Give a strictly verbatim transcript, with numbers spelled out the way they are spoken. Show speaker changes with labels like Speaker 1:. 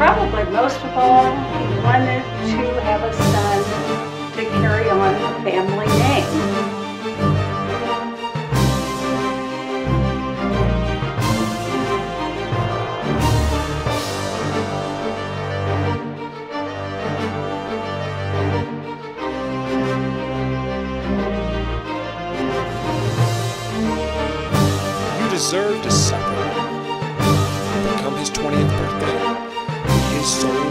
Speaker 1: probably most of all, he wanted to have a son to carry on the family name.
Speaker 2: Deserved a second. Come his twentieth birthday, his soul